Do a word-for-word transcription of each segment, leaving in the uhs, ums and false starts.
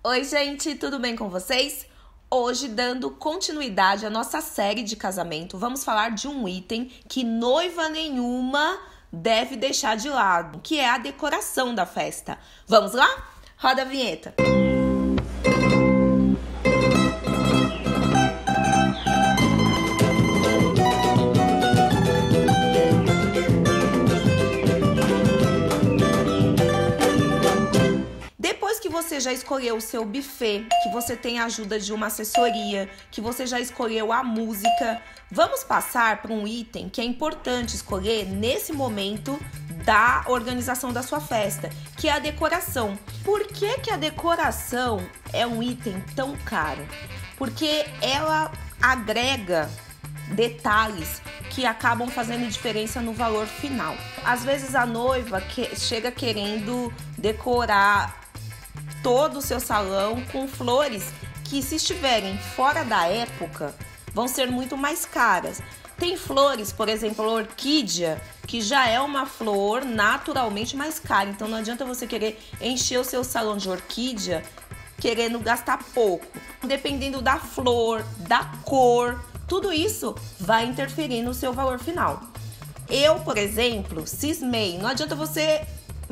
Oi, gente, tudo bem com vocês? Hoje, dando continuidade à nossa série de casamento, vamos falar de um item que noiva nenhuma deve deixar de lado, que é a decoração da festa. Vamos lá? Roda a vinheta. Você já escolheu o seu buffet, que você tem a ajuda de uma assessoria, que você já escolheu a música, vamos passar para um item que é importante escolher nesse momento da organização da sua festa, que é a decoração. Por que que a decoração é um item tão caro? Porque ela agrega detalhes que acabam fazendo diferença no valor final. Às vezes a noiva que chega querendo decorar todo o seu salão com flores que, se estiverem fora da época, vão ser muito mais caras. Tem flores, por exemplo, a orquídea, que já é uma flor naturalmente mais cara. Então não adianta você querer encher o seu salão de orquídea querendo gastar pouco. Dependendo da flor, da cor, tudo isso vai interferir no seu valor final. Eu, por exemplo, cismei. Não adianta você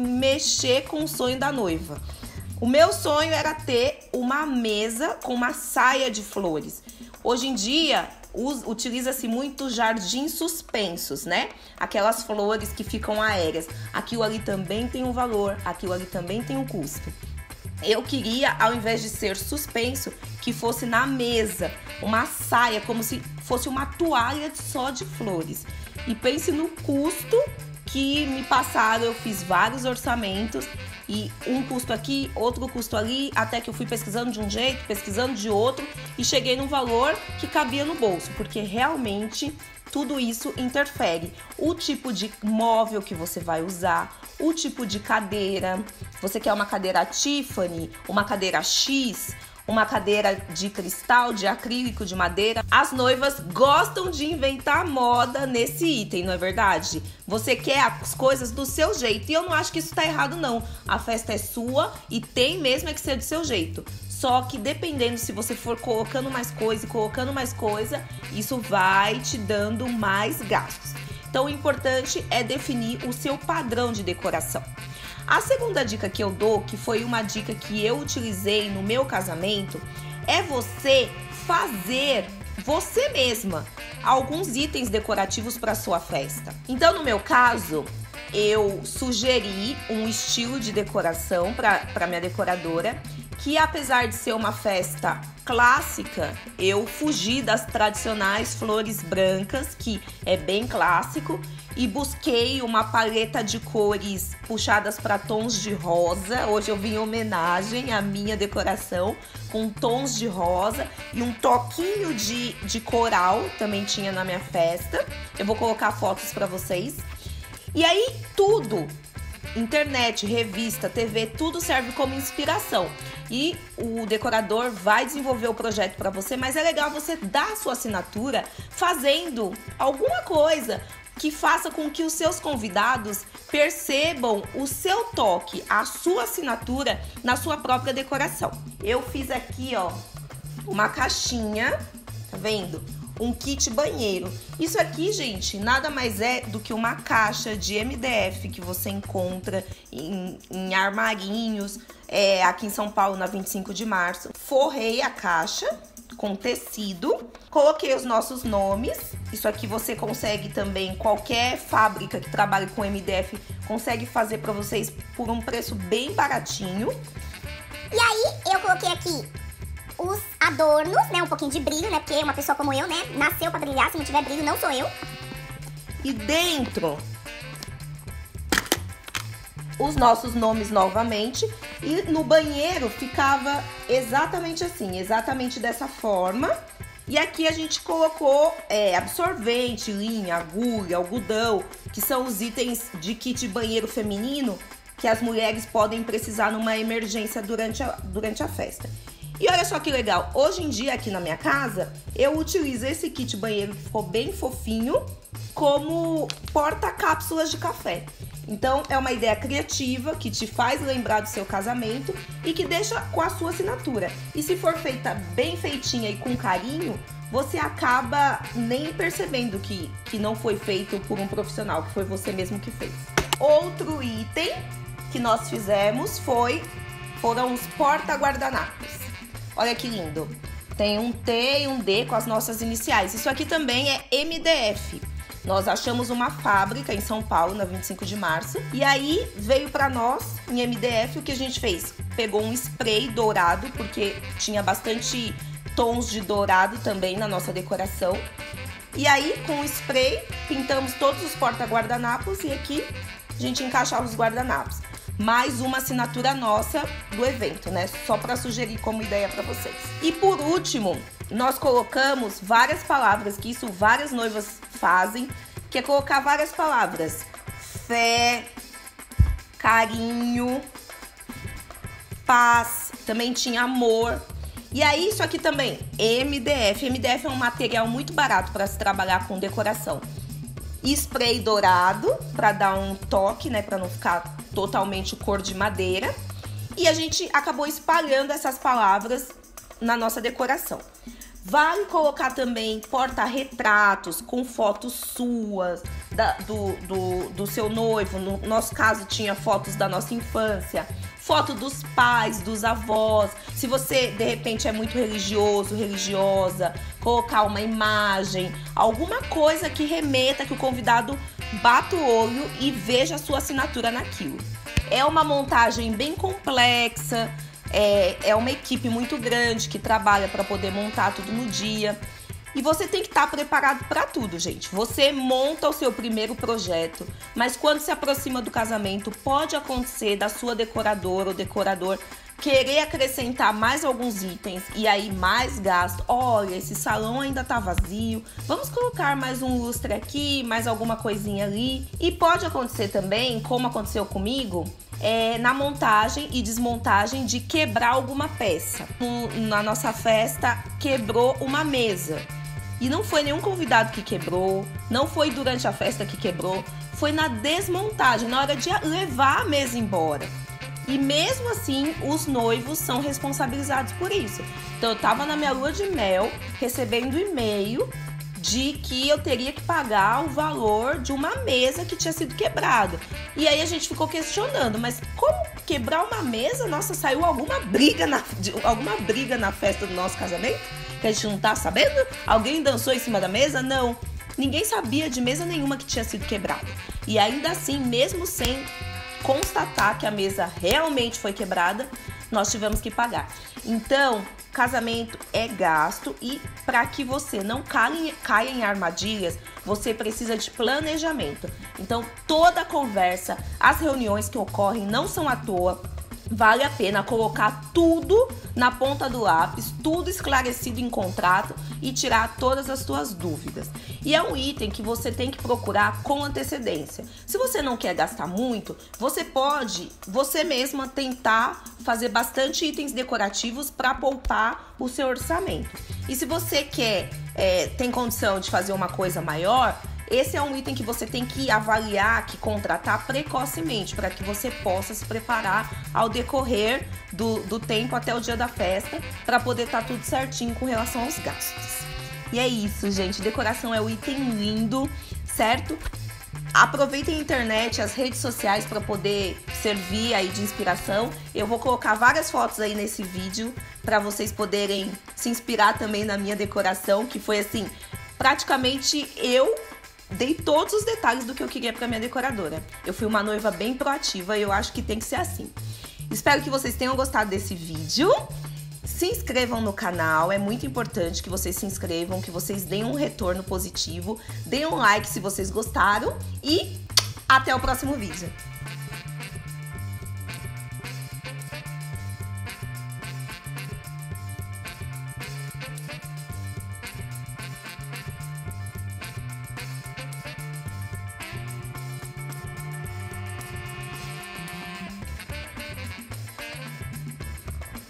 mexer com o sonho da noiva. O meu sonho era ter uma mesa com uma saia de flores. Hoje em dia, utiliza-se muito jardins suspensos, né? Aquelas flores que ficam aéreas. Aquilo ali também tem um valor, aquilo ali também tem um custo. Eu queria, ao invés de ser suspenso, que fosse na mesa, uma saia, como se fosse uma toalha só de flores. E pense no custo que me passaram, eu fiz vários orçamentos. E um custo aqui, outro custo ali, até que eu fui pesquisando de um jeito, pesquisando de outro e cheguei num valor que cabia no bolso, porque realmente tudo isso interfere. O tipo de móvel que você vai usar, o tipo de cadeira, você quer uma cadeira Tiffany, uma cadeira X, uma cadeira de cristal, de acrílico, de madeira. As noivas gostam de inventar moda nesse item, não é verdade? Você quer as coisas do seu jeito. E eu não acho que isso tá errado, não. A festa é sua e tem mesmo é que ser do seu jeito. Só que dependendo, se você for colocando mais coisa e colocando mais coisa, isso vai te dando mais gastos. Então, o importante é definir o seu padrão de decoração. A segunda dica que eu dou, que foi uma dica que eu utilizei no meu casamento, é você fazer você mesma alguns itens decorativos para sua festa. Então, no meu caso, eu sugeri um estilo de decoração para minha decoradora, que apesar de ser uma festa clássica, eu fugi das tradicionais flores brancas, que é bem clássico, e busquei uma paleta de cores puxadas para tons de rosa. Hoje eu vim em homenagem à minha decoração, com tons de rosa e um toquinho de, de coral, também tinha na minha festa. Eu vou colocar fotos para vocês. E aí tudo, internet, revista, T V, tudo serve como inspiração. E o decorador vai desenvolver o projeto para você, mas é legal você dar a sua assinatura fazendo alguma coisa que faça com que os seus convidados percebam o seu toque, a sua assinatura na sua própria decoração. Eu fiz aqui, ó, uma caixinha, tá vendo? Um kit banheiro. Isso aqui, gente, nada mais é do que uma caixa de M D F que você encontra em, em armarinhos, é, aqui em São Paulo, na vinte e cinco de março. Forrei a caixa com tecido, coloquei os nossos nomes. Isso aqui você consegue também, qualquer fábrica que trabalhe com M D F consegue fazer para vocês por um preço bem baratinho. E aí, eu coloquei aqui os adornos, né, um pouquinho de brilho, né, porque uma pessoa como eu, né, nasceu pra brilhar, se não tiver brilho não sou eu. E dentro, os nossos nomes novamente, e no banheiro ficava exatamente assim, exatamente dessa forma. E aqui a gente colocou é, absorvente, linha, agulha, algodão, que são os itens de kit banheiro feminino que as mulheres podem precisar numa emergência durante a, durante a festa. E olha só que legal, hoje em dia aqui na minha casa, eu utilizo esse kit banheiro que ficou bem fofinho como porta-cápsulas de café. Então, é uma ideia criativa que te faz lembrar do seu casamento e que deixa com a sua assinatura. E se for feita bem feitinha e com carinho, você acaba nem percebendo que, que não foi feito por um profissional, que foi você mesmo que fez. Outro item que nós fizemos foi, foram os porta-guardanapos. Olha que lindo. Tem um T e um D com as nossas iniciais. Isso aqui também é M D F. Nós achamos uma fábrica em São Paulo, na vinte e cinco de março. E aí veio para nós, em M D F, o que a gente fez? Pegou um spray dourado, porque tinha bastante tons de dourado também na nossa decoração. E aí, com o spray, pintamos todos os porta-guardanapos e aqui a gente encaixava os guardanapos. Mais uma assinatura nossa do evento, né? Só para sugerir como ideia para vocês. E por último, nós colocamos várias palavras, que isso várias noivas fazem, que é colocar várias palavras. Fé, carinho, paz, também tinha amor. E aí, isso aqui também, M D F. M D F é um material muito barato para se trabalhar com decoração. Spray dourado, para dar um toque, né? Para não ficar totalmente cor de madeira. E a gente acabou espalhando essas palavras na nossa decoração. Vale colocar também porta-retratos com fotos suas, da, do, do, do seu noivo. No nosso caso, tinha fotos da nossa infância, foto dos pais, dos avós. Se você, de repente, é muito religioso, religiosa, colocar uma imagem, alguma coisa que remeta, que o convidado bata o olho e veja a sua assinatura naquilo. É uma montagem bem complexa. É, é uma equipe muito grande que trabalha para poder montar tudo no dia. E você tem que estar preparado para tudo, gente. Você monta o seu primeiro projeto, mas quando se aproxima do casamento, pode acontecer da sua decoradora ou decorador querer acrescentar mais alguns itens e aí mais gasto. Olha, esse salão ainda tá vazio, vamos colocar mais um lustre aqui, mais alguma coisinha ali. E pode acontecer também, como aconteceu comigo, É, na montagem e desmontagem de quebrar alguma peça. No, na nossa festa, quebrou uma mesa. E não foi nenhum convidado que quebrou, não foi durante a festa que quebrou, foi na desmontagem, na hora de levar a mesa embora. E mesmo assim, os noivos são responsabilizados por isso. Então, eu tava na minha lua de mel, recebendo e-mail de que eu teria que pagar o valor de uma mesa que tinha sido quebrada. E aí a gente ficou questionando, mas como quebrar uma mesa? Nossa, saiu alguma briga na, alguma briga na festa do nosso casamento? Que a gente não tá sabendo? Alguém dançou em cima da mesa? Não. Ninguém sabia de mesa nenhuma que tinha sido quebrada. E ainda assim, mesmo sem constatar que a mesa realmente foi quebrada, nós tivemos que pagar. Então, casamento é gasto e para que você não caia, caia em armadilhas, você precisa de planejamento. Então, toda a conversa, as reuniões que ocorrem não são à toa. Vale a pena colocar tudo na ponta do lápis, tudo esclarecido em contrato e tirar todas as suas dúvidas. E é um item que você tem que procurar com antecedência. Se você não quer gastar muito, você pode, você mesma, tentar fazer bastante itens decorativos para poupar o seu orçamento. E se você quer, é, tem condição de fazer uma coisa maior, esse é um item que você tem que avaliar, que contratar precocemente, para que você possa se preparar ao decorrer do, do tempo até o dia da festa, para poder estar tudo certinho com relação aos gastos. E é isso, gente. Decoração é um item lindo, certo? Aproveitem a internet, as redes sociais para poder servir aí de inspiração. Eu vou colocar várias fotos aí nesse vídeo para vocês poderem se inspirar também na minha decoração, que foi assim, praticamente eu dei todos os detalhes do que eu queria para minha decoradora. Eu fui uma noiva bem proativa e eu acho que tem que ser assim. Espero que vocês tenham gostado desse vídeo. Se inscrevam no canal, é muito importante que vocês se inscrevam, que vocês deem um retorno positivo, deem um like se vocês gostaram e até o próximo vídeo.